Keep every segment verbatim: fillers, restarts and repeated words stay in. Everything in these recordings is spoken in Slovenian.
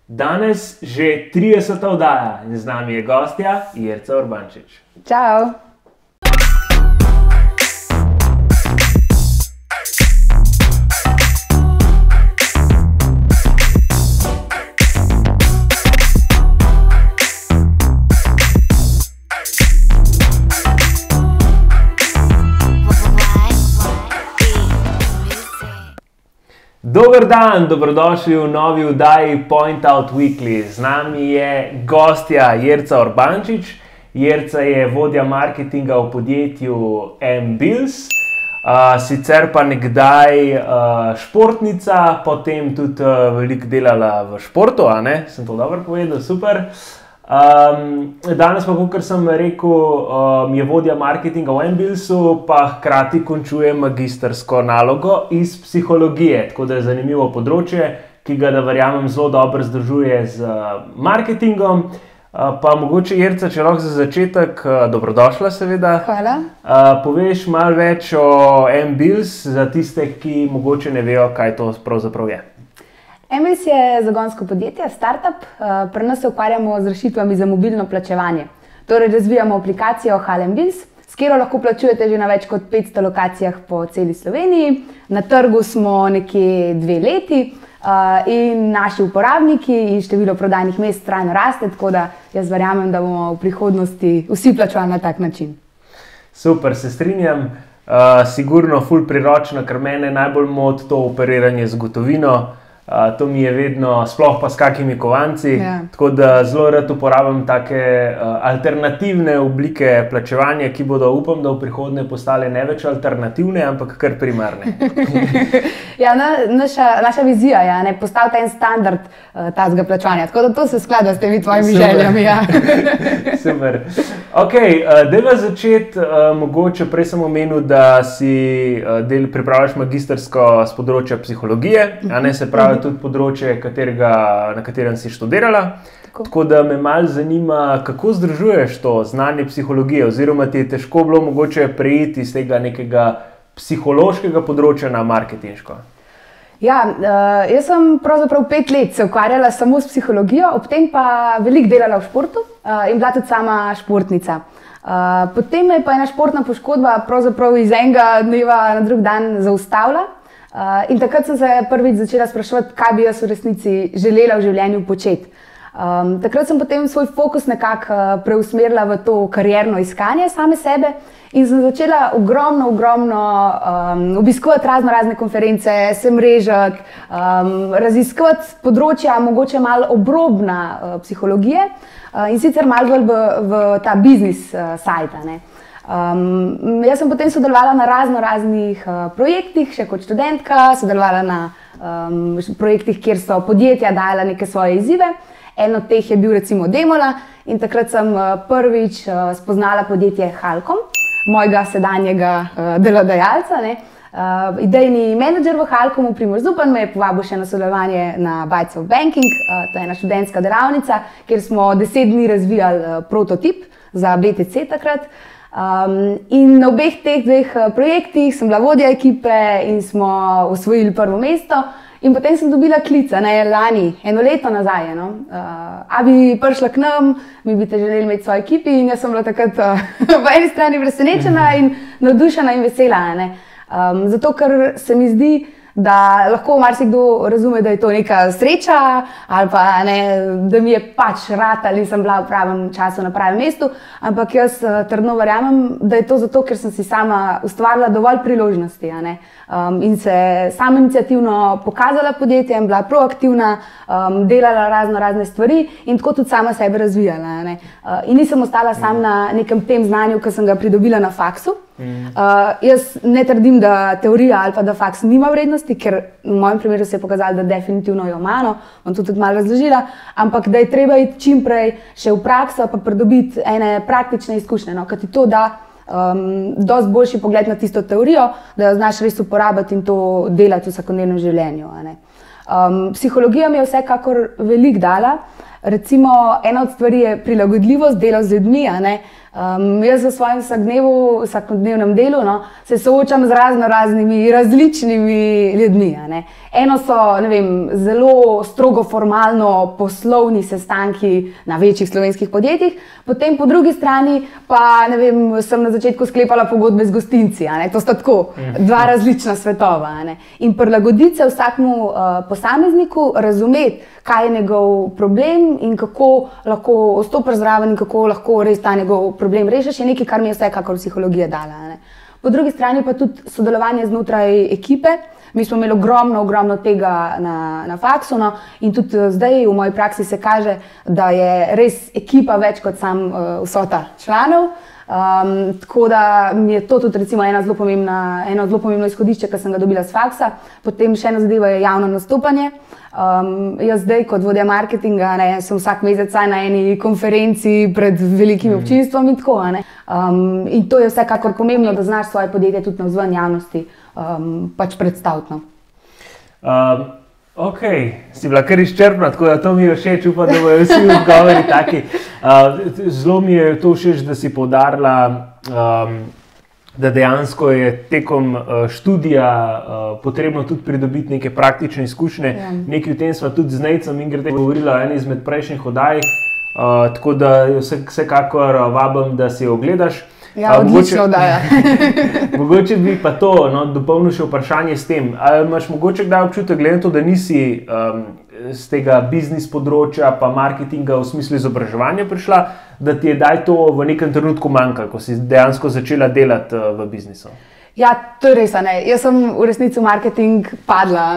Danes že trideseta oddaja in z nami je gostja Jerca Urbančič. Čau! Dober dan, dobrodošli v novi oddaji Point Out Weekly. Z nami je gostja Jerca Urbančič. Jerca je vodja marketinga v podjetju Ambills, uh, sicer pa nekdaj uh, športnica, potem tudi uh, veliko delala v športu, a ne? Sem to dobro povedal, super. Um, danes pa, kot sem rekel, um, je vodja marketinga v Ambillsu, pa hkrati končuje magistrsko nalogo iz psihologije, tako da je zanimivo področje, ki ga, da verjamem, zelo dobro združuje z uh, marketingom. Uh, pa mogoče, Jerca, če lahko za začetek, uh, dobrodošla seveda. Hvala. Uh, poveš malo več o Ambills za tiste, ki mogoče ne vejo, kaj to pravzaprav je. Ambills je zagonsko podjetje, startup. Pri nas se ukvarjamo z rešitvami za mobilno plačevanje. Torej razvijamo aplikacijo Halo Ambills, s katero lahko plačujete že na več kot petsto lokacijah po celi Sloveniji. Na trgu smo nekje dve leti in naši uporabniki in število prodajnih mest trajno raste, tako da jaz verjamem, da bomo v prihodnosti vsi plačevali na tak način. Super, se strinjam. Uh, sigurno ful priročno, ker mene najbolj moti to operiranje z gotovino. Uh, to mi je vedno, sploh pa s kakimi kovanci, ja. Tako da zelo rad uporabljam take uh, alternativne oblike plačevanja, ki bodo, upam, da v prihodnje postale ne več alternativne, ampak kar primarne. Ja, na, naša, naša vizija je, ne, postaviti en standard uh, tazga plačevanja, tako da to se sklada s temi tvojimi Super. željami. Ja. Super. Ok, uh, dajva začeti, uh, mogoče prej sem omenil, da si uh, del pripravljaš magistrsko z področja psihologije, a ne, se pravi tudi področje, katerega, na katerem si študirala. Tako. Tako da me malo zanima, kako združuješ to znanje psihologije, oziroma ti je težko bilo mogoče preiti iz tega nekega psihološkega področja na marketinško. Ja, uh, jaz sem pravzaprav pet let se ukvarjala samo s psihologijo, ob tem pa veliko delala v športu uh, in bila tudi sama športnica. Uh, potem me je pa ena športna poškodba pravzaprav iz enega dneva na drug dan zaustavila. Uh, in takrat sem se prvič začela spraševati, kaj bi jaz v resnici želela v življenju početi. Um, takrat sem potem svoj fokus nekako uh, preusmerila v to karierno iskanje same sebe in sem začela ogromno, ogromno um, obiskovati razno razne konference, se mrežati, um, raziskovati področja mogoče malo obrobna uh, psihologije uh, in sicer malo bolj v, v ta biznis uh, sajta, ne. Um, jaz sem potem sodelovala na razno raznih uh, projektih, še kot študentka, sodelovala na um, projektih, kjer so podjetja dajala neke svoje izzive. En od teh je bil recimo Demola in takrat sem uh, prvič uh, spoznala podjetje Halkom, mojega sedanjega uh, delodajalca. Ne. Uh, idejni menedžer v Halkomu, Primož Zupan, me je povabil še na sodelovanje na Bites of Banking, uh, to je ena študentska delavnica, kjer smo deset dni razvijali uh, prototip za B T C takrat. Um, in na obeh teh dveh projektih sem bila vodja ekipe in smo osvojili prvo mesto. In potem sem dobila klica, ne, lani, eno leto nazaj, no. uh, a bi prišla k nam, mi bi te želeli imeti v svoji ekipi in jaz sem bila takrat uh, v eni strani presenečena in navdušena in vesela. Ne. Um, zato, ker se mi zdi, da lahko marsikdo razume, da je to neka sreča ali pa ne, da mi je pač rad ali sem bila v pravem času na pravem mestu, ampak jaz trdno verjamem, da je to zato, ker sem si sama ustvarila dovolj priložnosti, a ne, um, in se sama iniciativno pokazala podjetjem, bila proaktivna, um, delala razno razne stvari in tako tudi sama sebe razvijala, a ne. Uh, in nisem ostala sam na nekem tem znanju, ki sem ga pridobila na faksu. Uh, jaz ne trdim, da teorija ali pa da faks nima vrednosti, ker v mojem primeru se je pokazalo, da definitivno jo ima, no, bom to tudi malo razložila, ampak da je treba iti čim prej še v prakso pa pridobiti ene praktične izkušnje, no, ker ti to da um, dosti boljši pogled na tisto teorijo, da jo znaš res uporabiti in to delati v vsakodnevnem življenju, a ne. Um, psihologija mi je vsekakor veliko dala. Recimo, ena od stvari je prilagodljivost, delo z ljudmi, a ne. Um, jaz v svojem vsakdnevu, vsakodnevnem delu no, se soočam z razno raznimi različnimi ljudmi. Eno so ne vem, zelo strogo formalno poslovni sestanki na večjih slovenskih podjetjih, potem po drugi strani pa ne vem, sem na začetku sklepala pogodbe z gostinci. To sta tako dva različna svetova. In prilagoditi se vsakmu uh, posamezniku, razumeti, kaj je njegov problem in kako lahko stopiš zraven in kako lahko res ta njegov problem rešiš, je nekaj, kar mi je vsekakor psihologija dala. Ne. Po drugi strani pa tudi sodelovanje znotraj ekipe. Mi smo imeli ogromno, ogromno tega na, na faksu no, in tudi zdaj v moji praksi se kaže, da je res ekipa več kot sam uh, vsota članov. Um, tako da mi je to tudi recimo ena zelo pomembna, eno zelo pomembno izhodišče, ki sem ga dobila s faksa. Potem še ena zadeva je javno nastopanje. Um, jaz zdaj kot vodja marketinga ne, sem vsak mesec na eni konferenci pred velikim mm. občinstvom in tako. Ne. Um, in to je vsekakor pomembno, da znaš svoje podjetje tudi navzven javnosti um, pač predstaviti. No. Um. Ok, si bila kar izčrpna, tako da to mi je všeč, upam, da bojo vsi odgovori taki. Uh, zelo mi je to všeč, da si poudarila, um, da dejansko je tekom uh, študija uh, potrebno tudi pridobiti neke praktične izkušnje. Ja. Nekaj o tem sva tudi z Nejcem Ingrede govorila eni izmed prejšnjih oddaj, uh, tako da vse, vsekakor vabim, da si jo ogledaš. Ja, odlično oddaja. Mogoče bi pa to no, dopolnil še vprašanje s tem. Ali imaš mogoče kdaj občutek, glede na to, da nisi um, z tega biznis področja pa marketinga v smislu izobraževanja prišla, da ti je daj to v nekem trenutku manjka, ko si dejansko začela delati uh, v biznisu? Ja, to je res. Ne. Jaz sem v resnici v marketing padla.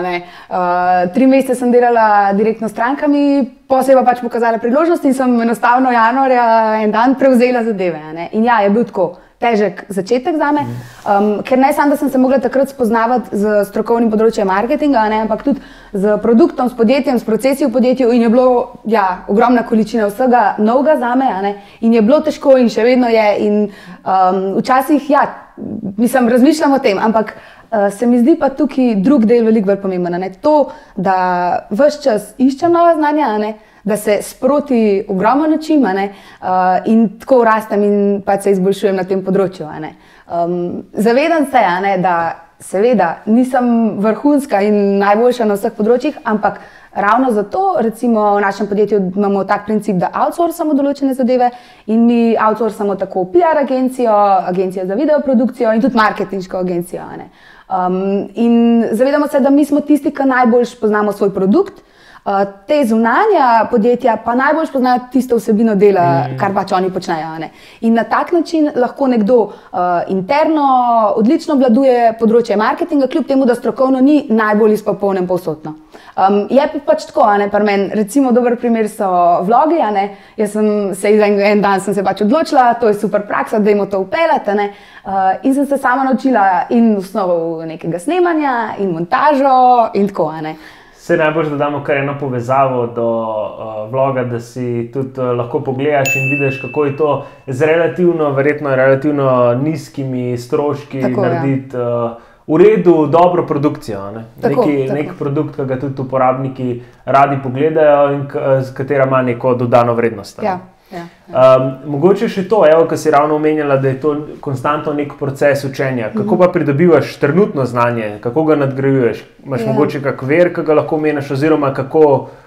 Uh, tri mesece sem delala direktno s strankami, potem se je pa pač pokazala priložnost in sem enostavno januarja en dan prevzela zadeve. Ne. In ja, je bil tako težek začetek zame, um, ker ne samo, da sem se mogla takrat spoznavati z strokovnim področjem marketinga, ne, ampak tudi z produktom, s podjetjem, s procesi v podjetju in je bilo ja, ogromna količina vsega novega zame ne, in je bilo težko in še vedno je in um, včasih ja, mislim, razmišljam o tem, ampak uh, se mi zdi pa tukaj drug del veliko bolj pomemben. Ne? To, da ves čas iščem nova znanja, ne? Da se sproti ogromno načim uh, in tako rastem in pač se izboljšujem na tem področju. Um, zavedam se, ne, da seveda nisem vrhunska in najboljša na vseh področjih, ampak ravno zato, recimo v našem podjetju imamo tak princip, da outsourcamo določene zadeve in mi outsourcamo tako P R agencijo, agencijo za videoprodukcijo in tudi marketinško agencijo. Ne. Um, in zavedamo se, da mi smo tisti, ki najbolj poznamo svoj produkt, uh, te zunanja podjetja pa najbolj poznajo tisto vsebino dela, mm. kar pač oni počnejo. Ne. In na tak način lahko nekdo uh, interno odlično obvladuje področje marketinga, kljub temu, da strokovno ni najbolj izpopolnjen povsodno. Um, je pa pač tako, ne, pri meni, recimo dober primer so vlogi, ne, jaz sem se en, en dan sem se pač odločila, to je super praksa, dajmo to upeljati, ne, uh, in sem se sama naučila in osnovo nekega snemanja in montažo in tako, ne. Se najbolj dodamo kar eno povezavo do uh, vloga, da si tudi uh, lahko pogledaš in vidiš, kako je to z relativno, verjetno relativno nizkimi stroški tako, narediti ja. uh, v redu, dobro produkcijo. Ne? Tako, Neki, tako. Nek produkt, ki ga tudi uporabniki radi pogledajo in z katera ima neko dodano vrednost. Ja, ja, ja. Um, mogoče še to, evo, ki si ravno omenjala, da je to konstantno nek proces učenja. Kako mm-hmm. pa pridobivaš trenutno znanje, kako ga nadgrajuješ? Imaš ja. mogoče kak ver, ki ga lahko omeniš, oziroma kako,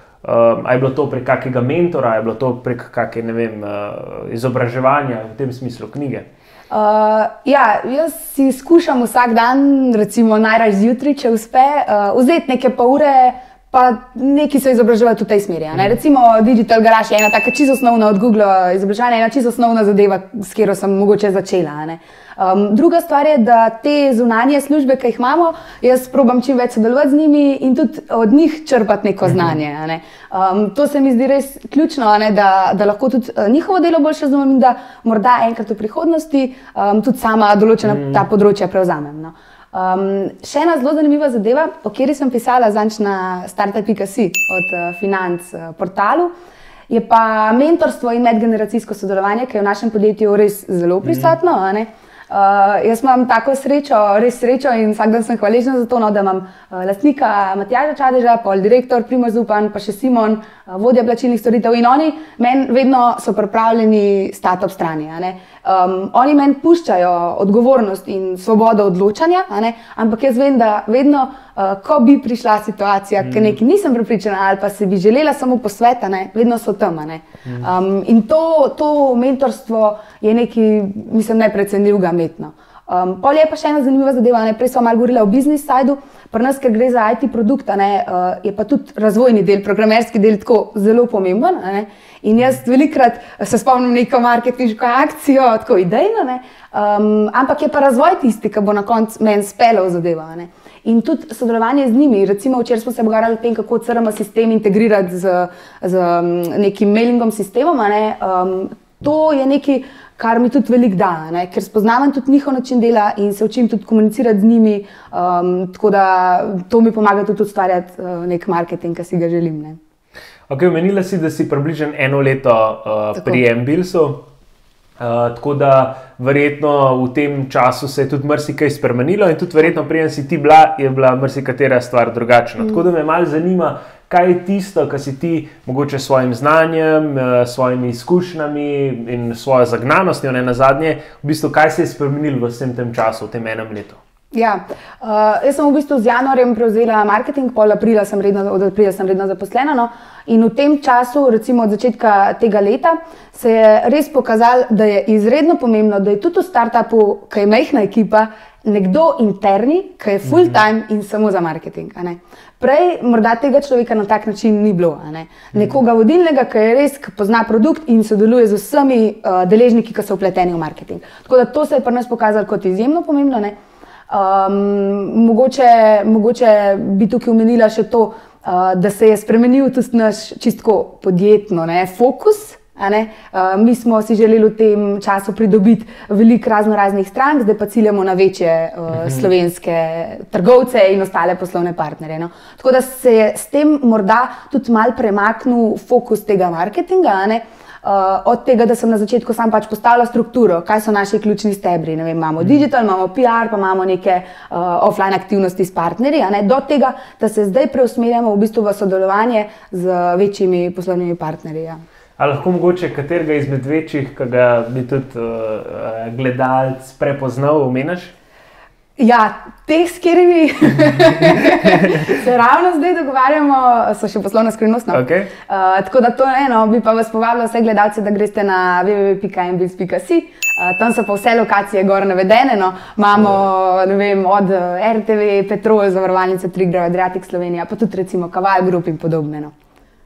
um, a je bilo to prek kakega mentora, a je bilo to prek kakega, ne vem, uh, izobraževanja, v tem smislu knjige? Uh, ja, jaz si skušam vsak dan, recimo najraje zjutraj, če uspe, uh, vzeti neke pol ure, pa nekaj se izobraževati v tej smeri. Ne? Recimo Digital Garage je ena taka čisto osnovna od Google izobraževanja, ena čisto osnovna zadeva, s katero sem mogoče začela. Ne? Um, druga stvar je, da te zunanje službe, ki jih imamo, jaz probam čim več sodelovati z njimi in tudi od njih črpati neko znanje. Ne? Um, to se mi zdi res ključno, ne? Da, da lahko tudi njihovo delo boljše razumem in da morda enkrat v prihodnosti um, tudi sama določena mm. ta področja prevzamem. No? Um, še ena zelo zanimiva zadeva, o kateri sem pisala zanč na startup pika si od uh, Financ uh, portalu, je pa mentorstvo in medgeneracijsko sodelovanje, ki je v našem podjetju res zelo prisotno. Mm. Uh, jaz imam tako srečo, res srečo in vsak dan sem hvaležna za to, no, da imam uh, lastnika Matjaža Čadeža, pol direktor Primož Zupan, pa še Simon, uh, vodja plačilnih storitev in oni meni vedno so pripravljeni stati ob strani. A ne. Um, oni meni puščajo odgovornost in svobodo odločanja, a ne, ampak jaz vem, da vedno, uh, ko bi prišla situacija, mm. ker nekaj nisem prepričana ali pa se bi želela samo posveta, ne, vedno so tam. A ne. Um, in to, to mentorstvo je nekaj, mislim, neprecenljivega metno. Um, pol je pa še ena zanimiva zadeva, ne, prej smo malo govorila o business sidu, pri nas, ker gre za I T produkt, a ne, uh, je pa tudi razvojni del, programerski del tako zelo pomemben, a ne, in jaz velikrat se spomnim neko marketinško akcijo, tako idejno, ne, um, ampak je pa razvoj tisti, ki bo na koncu meni speljal zadeva, a ne. In tudi sodelovanje z njimi, recimo včeraj smo se pogovarjali o tem, kako C R M sistem integrirati z, z nekim mailingom sistemom, a ne, um, to je nekaj, kar mi tudi veliko da, ne? Ker spoznavam tudi njihov način dela in se učim tudi komunicirati z njimi, um, tako da to mi pomaga tudi ustvarjati uh, nek marketing, ki si ga želim. Ne? Ok, omenila si, da si približno eno leto uh, pri Ambilsu, uh, tako da verjetno v tem času se je tudi marsikaj spremenilo in tudi verjetno preden si ti bila, je bila marsikatera stvar drugačna. Mm. Tako da me malo zanima, kaj je tisto, kar si ti mogoče s svojim znanjem, s svojimi izkušnjami in svojo zagnanostjo, ne nazadnje, v bistvu kaj se je spremenilo v vsem tem času, v tem enem letu? Ja, uh, jaz sem v bistvu z januarjem prevzela marketing, pol aprila sem redno, od aprila sem redno zaposlena, no, in v tem času, recimo od začetka tega leta, se je res pokazalo, da je izredno pomembno, da je tudi v startupu, ki je majhna ekipa, nekdo interni, ki je full time in samo za marketing. A ne. Prej morda tega človeka na tak način ni bilo. A ne. Nekoga vodilnega, ki je res, ki pozna produkt in sodeluje z vsemi uh, deležniki, ki so vpleteni v marketing. Tako da to se je pri nas pokazalo kot izjemno pomembno. Ne. Um, mogoče, mogoče bi tukaj omenila še to, uh, da se je spremenil tudi naš čistko podjetno ne, fokus. Uh, mi smo si želeli v tem času pridobiti veliko razno raznih strank, zdaj pa ciljamo na večje uh, mm-hmm. slovenske trgovce in ostale poslovne partnerje. No. Tako da se je s tem morda tudi mal premaknil fokus tega marketinga, ne. Uh, od tega, da sem na začetku sam pač postavila strukturo, kaj so naši ključni stebri. Ne vem, imamo digital, imamo P R, pa imamo neke uh, offline aktivnosti s partnerji, a ne, do tega, da se zdaj preusmerjamo v bistvu v sodelovanje z večjimi poslovnimi partnerji. Ja. A lahko mogoče katerega izmed večjih, ki ga bi tudi uh, gledalec prepoznal, omeniš? Ja, teh, s katerimi se ravno zdaj dogovarjamo, so še poslovna skrivnost. No? Okay. Uh, tako da to je eno, bi pa vas povabila vse gledalce, da greste na w w w pika ambils pika si. Uh, tam so pa vse lokacije gor navedene. No? Imamo ne vem, od R T V, Petrol, Zavarovalnica Triglav, Adriatic Slovenija, pa tudi recimo Kaval Group in podobne. No?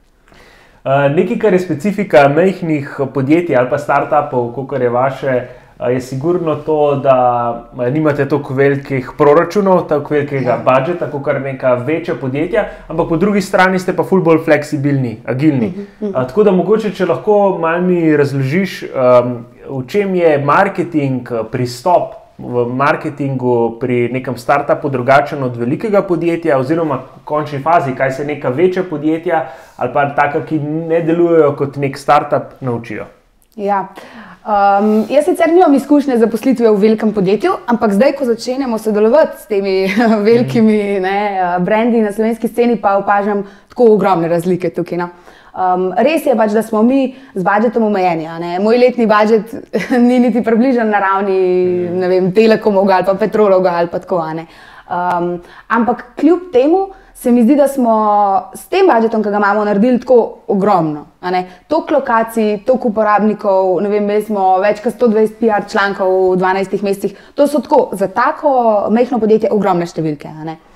Uh, nekaj, kar je specifika majhnih podjetij ali pa startupov, kot je vaše, uh, je sigurno to, da nimate toliko velikih proračunov, toliko velikega ja. budžeta, kot neka večja podjetja, ampak po drugi strani ste pa ful bolj fleksibilni, agilni. Uh, -huh, uh -huh. Uh, tako da mogoče, če lahko malo mi razložiš, um, v čem je marketing, pristop v marketingu pri nekem startupu drugačen od velikega podjetja oziroma v končni fazi, kaj se neka večja podjetja ali pa taka, ki ne delujejo kot nek startup, naučijo? Ja, um, jaz sicer nimam izkušnje zaposlitve v velikem podjetju, ampak zdaj, ko začenjamo sodelovati s temi velikimi ne, brendi na slovenski sceni, pa opažam tako ogromne razlike tukaj. No. Um, res je pač, da smo mi z budžetom omejeni. Moj letni budžet ni niti približen na ravni ne vem, Telekomov ali pa Petrolovga ali pa tako. Um, ampak kljub temu se mi zdi, da smo s tem budžetom, ki ga imamo, naredili tako ogromno. Toliko lokacij, toliko uporabnikov, ne vem, imeli smo več kot sto dvajset P R člankov v dvanajstih mesecih. To so tako za tako majhno podjetje ogromne številke.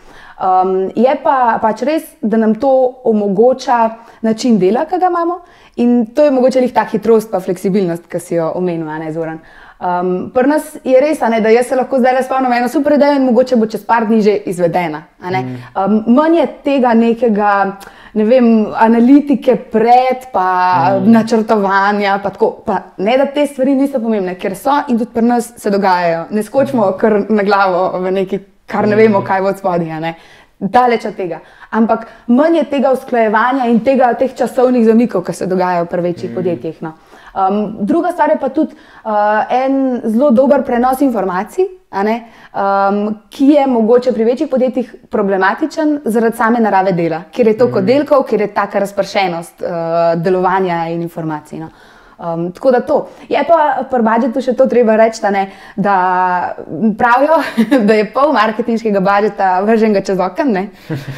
Um, je pa pač res, da nam to omogoča način dela, ki ga imamo, in to je mogoče lih ta hitrost pa fleksibilnost, ki si jo omenil, a ne Zoran. Um, pri nas je res, a ne, da jaz se lahko zdaj le spomnim eno super idejo in mogoče bo čez par dni že izvedena. A ne. Um, manj je tega nekega, ne vem, analitike pred, pa mm. načrtovanja, pa tako. Pa ne, da te stvari niso pomembne, ker so in tudi pri nas se dogajajo. Ne skočimo kar na glavo v neki, kar ne vemo, kaj bo od spodaj, ne. Daleč od tega. Ampak manj je tega usklajevanja in tega, teh časovnih zamikov, ki se dogajajo pri večjih mm. podjetjih. No. Um, druga stvar je pa tudi uh, en zelo dober prenos informacij, a ne, um, ki je mogoče pri večjih podjetjih problematičen zaradi same narave dela, ker je toliko delkov, ker je taka razpršenost uh, delovanja in informacij. No. Um, tako da to. Je pa pri budžetu še to treba reči, da, ne, da pravijo, da je pol marketinškega budžeta vrženega čez okno, ne.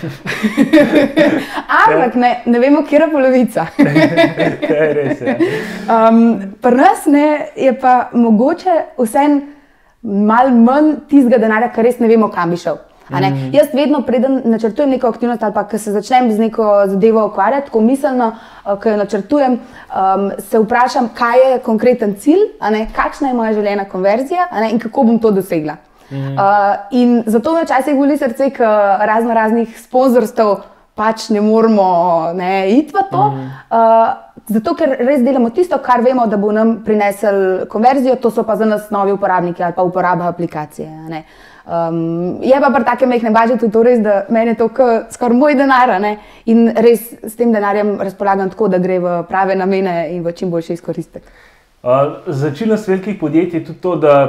Ampak ne, ne vemo, kje je polovica. To je res, ja. Um, pri nas ne, je pa mogoče vseeno malo manj tistega denarja, ker res ne vemo, kam bi šel. Mm. Jaz vedno, preden načrtujem neko aktivnost ali pa ko se začnem z neko zadevo ukvarjati, tako miselno, ko jo načrtujem, um, se vprašam, kaj je konkreten cilj, a ne, kakšna je moja želena konverzija, a ne, in kako bom to dosegla. Mm. Uh, in zato me včasih boli srce, k razno raznih sponzorstev pač ne moramo ne, iti v to. Mm. Uh, Zato, ker res delamo tisto, kar vemo, da bo nam prinesel konverzijo, to so pa za nas novi uporabniki ali pa uporaba aplikacije. Ne. Um, je pa pri takem majhnem budžetu to res, da meni je to skoraj moj denar, ne, in res s tem denarjem razpolagam tako, da gre v prave namene in v čim boljši izkoristek. Uh, Značilnost velikih podjetij je tudi to, da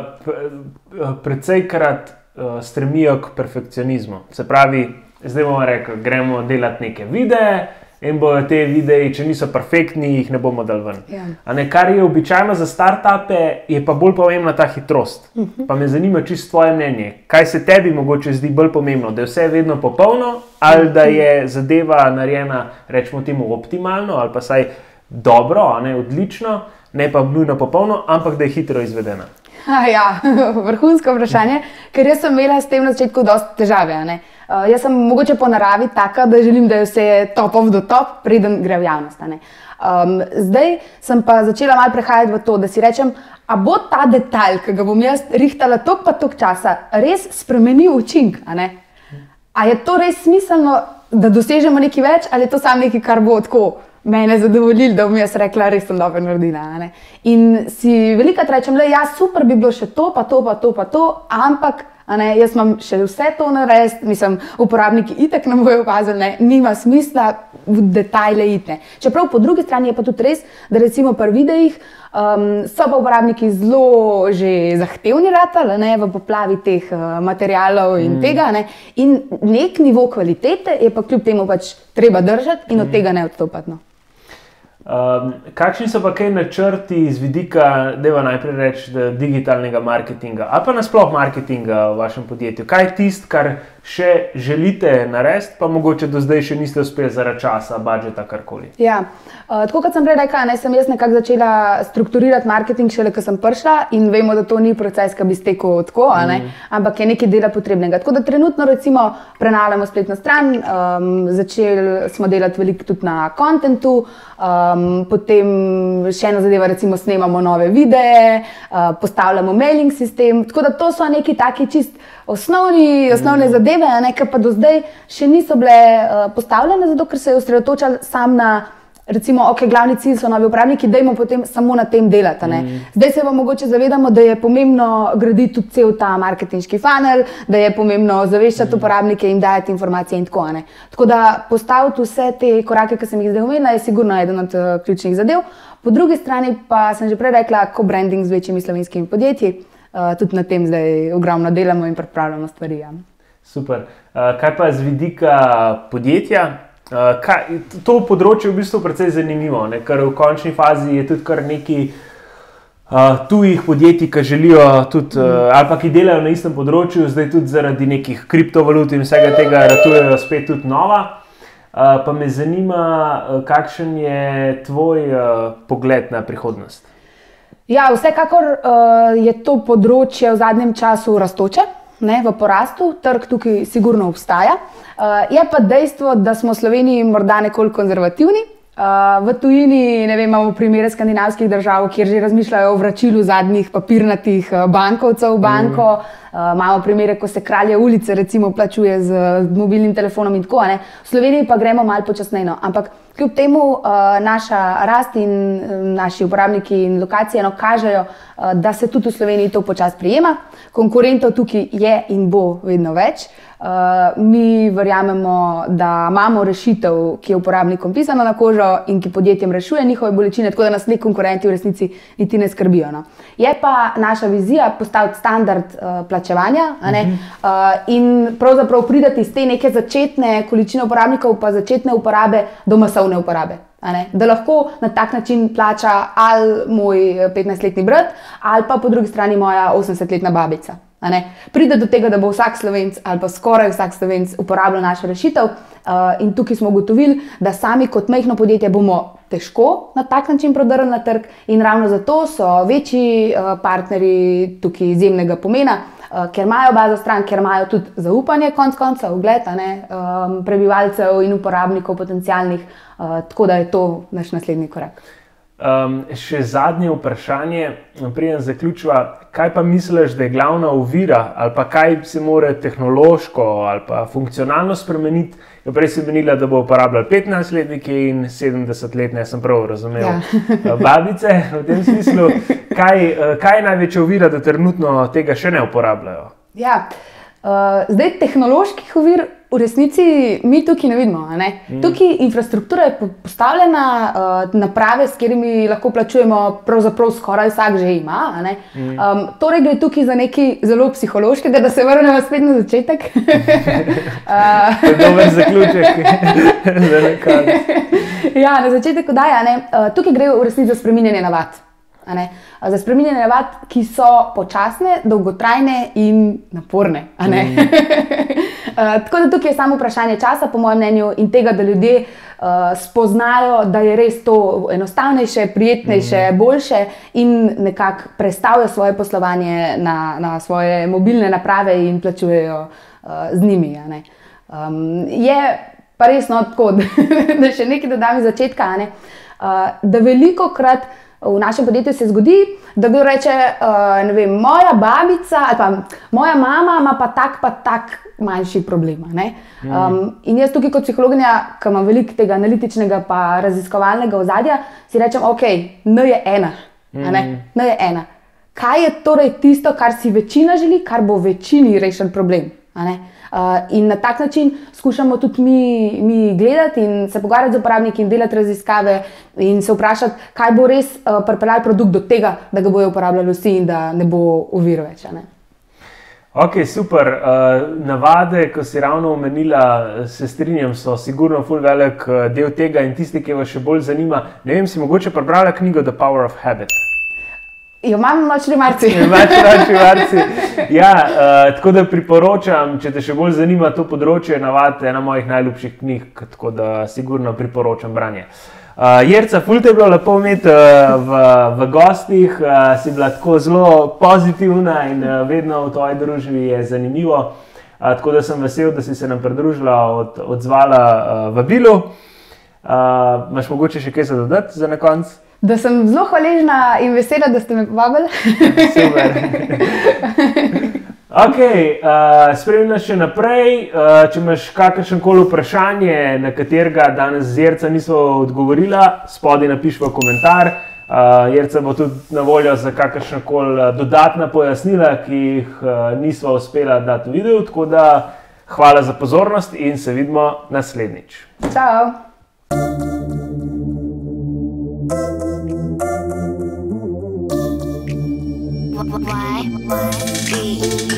precejkrat uh, stremijo k perfekcionizmu. Se pravi, zdaj bomo rekli, gremo delati neke videe, in bojo te videi, če niso perfektni, jih ne bomo dali ven. Ja. A ne, kar je običajno za startupe, je pa bolj pomembna ta hitrost. Uh -huh. Pa me zanima čisto tvoje mnenje. Kaj se tebi mogoče zdi bolj pomembno? Da je vse vedno popolno, ali da je zadeva narejena, rečemo temu, optimalno, ali pa saj dobro, a ne, odlično, ne pa nujno popolno, ampak da je hitro izvedena? Ha, ja, vrhunsko vprašanje, ker jaz sem imela s tem na začetku dosti težave, a ne. Uh, jaz sem mogoče po naravi taka, da želim, da je vse topov do top, preden gre v javnost. Um, zdaj sem pa začela malo prehajati v to, da si rečem, a bo ta detalj, ki ga bom jaz rihtala toliko pa toliko časa, res spremenil učink? A, ne? A je to res smiselno, da dosežemo nekaj več, ali je to samo nekaj, kar bo tako mene zadovoljilo, da bom jaz rekla, res sem dobro naredila? A ne? In si velikokrat rečem, le, ja, super bi bilo še to, pa to, pa to, pa to, ampak a ne, jaz imam še vse to narediti, mislim, uporabniki itak ne bojo opazili, ne, nima smisla v detajle iti. Čeprav po drugi strani je pa tudi res, da recimo pri videih um, so pa uporabniki zelo že zahtevni ratali, ne, v poplavi teh uh, materialov in mm. tega, ne, in nek nivo kvalitete je pa kljub temu pač treba držati in od mm. tega ne odstopati. No. Um, kakšni so pa kaj načrti z vidika, dajva najprej reči, digitalnega marketinga ali pa nasploh marketinga v vašem podjetju? Kaj je tisto, kar še želite narediti, pa mogoče do zdaj še niste uspeli zaradi časa, budžeta, karkoli? Ja, uh, tako kot sem prej rekla, ne, sem jaz nekako začela strukturirati marketing šele, ko sem prišla in vemo, da to ni proces, ki bi stekel tako, a ne, mm. ampak je nekaj dela potrebnega. Tako da trenutno recimo prenavljamo spletno stran, um, začeli smo delati veliko tudi na kontentu, um, potem še ena zadeva, recimo snemamo nove videe, uh, postavljamo mailing sistem, tako da to so neki taki čist osnovni, osnovne mm. zadeve, a ne, ki pa do zdaj še niso bile uh, postavljene, zato ker se je osredotočal sam na, recimo, ok, glavni cilj so novi uporabniki, dajmo potem samo na tem delati. Ne. Mm. Zdaj se pa mogoče zavedamo, da je pomembno graditi tudi cel ta marketinški funnel, da je pomembno zaveščati mm. uporabnike in dajati informacije in tako. Ne. Tako da postaviti vse te korake, ki sem jih zdaj omenila, je sigurno eden od uh, ključnih zadev. Po drugi strani pa sem že prej rekla, co-branding z večjimi slovenskimi podjetji. Uh, tudi na tem zdaj ogromno delamo in pripravljamo stvari. Ja. Super. Uh, kaj pa z vidika podjetja? Uh, kaj, to področje je v bistvu precej zanimivo, ne? Ker v končni fazi je tudi kar nekaj uh, tujih podjetij, ki želijo tudi, uh, ali pa ki delajo na istem področju, zdaj tudi zaradi nekih kriptovalut in vsega tega ratujejo spet tudi nova. Uh, pa me zanima, uh, kakšen je tvoj uh, pogled na prihodnost? Ja, vsekakor uh, je to področje v zadnjem času rastoče, ne, v porastu, trg tukaj sigurno obstaja. Uh, je pa dejstvo, da smo v Sloveniji morda nekoliko konzervativni. Uh, v tujini, ne vem, imamo primere skandinavskih držav, kjer že razmišljajo o vračilu zadnjih papirnatih bankovcev v banko. Mm. Uh, imamo primere, ko se kralje ulice recimo plačuje z, z mobilnim telefonom in tako, ne. V Sloveniji pa gremo malo počasneje, ampak kljub temu uh, naša rast in uh, naši uporabniki in lokacije no, kažejo, uh, da se tudi v Sloveniji to počas prijema. Konkurentov tukaj je in bo vedno več. Uh, mi verjamemo, da imamo rešitev, ki je uporabnikom pisana na kožo in ki podjetjem rešuje njihove bolečine, tako da nas neki konkurenti v resnici niti ne skrbijo. No. Je pa naša vizija postaviti standard uh, plačevanja, a ne? Uh, in pravzaprav prideti iz te neke začetne količine uporabnikov pa začetne uporabe do masovne uporabe. Da lahko na tak način plača ali moj petnajstletni brat ali pa po drugi strani moja osemdesetletna babica. Pride do tega, da bo vsak Slovenc ali pa skoraj vsak Slovenc uporabljal našo rešitev in tukaj smo ugotovili, da sami kot majhno podjetje bomo težko na tak način prodrli na trg in ravno zato so večji partnerji tukaj izjemnega pomena, ker imajo bazo stran, ker imajo tudi zaupanje, konc konca, ugled um, prebivalcev in uporabnikov potencialnih, uh, tako da je to naš naslednji korak. Um, še zadnje vprašanje, preden zaključiva, kaj pa misliš, da je glavna ovira ali pa kaj se mora tehnološko ali pa funkcionalno spremeniti? Prej si menila, da bo uporabljal petnajstletniki in sedemdesetletne, jaz sem prav razumel, ja. babice v tem smislu. Kaj, kaj je največja ovira, da trenutno tega še ne uporabljajo? Ja, uh, zdaj tehnoloških ovir v resnici mi tukaj ne vidimo. Ne? Mm. Tukaj infrastruktura je postavljena, uh, naprave, s katerimi lahko plačujemo, pravzaprav skoraj vsak že ima. Ne? Mm. Um, torej gre tukaj za nekaj zelo psihološkega, da se vrnemo spet na začetek. uh, to je dober zaključek. ja, na začetek oddaja. Uh, tukaj gre v resnici za spreminjanje navad. Za spreminjanje navad, ki so počasne, dolgotrajne in naporne. Mm. Tako da tukaj je samo vprašanje časa, po mojem mnenju, in tega, da ljudje uh, spoznajo, da je res to enostavnejše, prijetnejše, mm. boljše in nekako prestavijo svoje poslovanje na, na svoje mobilne naprave in plačujejo uh, z njimi. Um, je pa resno tako, da še nekaj dodam iz začetka, uh, da veliko krat v našem podjetju se zgodi, da kdo reče, uh, ne vem, moja babica ali pa moja mama ima pa tak pa tak manjši problem. Um, in jaz tukaj kot psihologinja, ki imam veliko tega analitičnega pa raziskovalnega ozadja, si rečem, ok, N je ena. Mm. N je ena. Kaj je torej tisto, kar si večina želi, kar bo večini rešen problem? Uh, in na tak način skušamo tudi mi, mi gledati in se pogovarjati z uporabniki in delati raziskave in se vprašati, kaj bo res uh, pripeljal produkt do tega, da ga bojo uporabljali vsi in da ne bo ovir več. Ne? Ok, super. Uh, navade, ko si ravno omenila, se strinjam, so sigurno ful velik del tega in tisti, ki vas še bolj zanima. Ne vem, si mogoče prebrala knjigo The Power of Habit? Jo, imam nočni marci. Imate nočni marci. Ja, uh, tako da priporočam, če te še bolj zanima to področje, navad, ena mojih najljubših knjig, tako da sigurno priporočam branje. Uh, Jerca, ful te je bilo lepo imeti uh, v, v gostih, uh, si bila tako zelo pozitivna in uh, vedno v tvoji družbi je zanimivo. Uh, tako da sem vesel, da si se nam pridružila, od, odzvala uh, vabilu. Uh, imaš mogoče še kaj za dodati za na konec? Da sem zelo hvaležna in vesela, da ste me povabili. Super. Ok, uh, spremljaj še naprej. Uh, če imaš kakršnokoli vprašanje, na katerega danes z Jerca nismo odgovorila, spodaj napiši v komentar. Uh, Jerca bo tudi na voljo za kakršnokoli dodatna pojasnila, ki jih uh, nismo uspela dati v videu. Tako da hvala za pozornost in se vidimo naslednjič. Čau! Why? Why?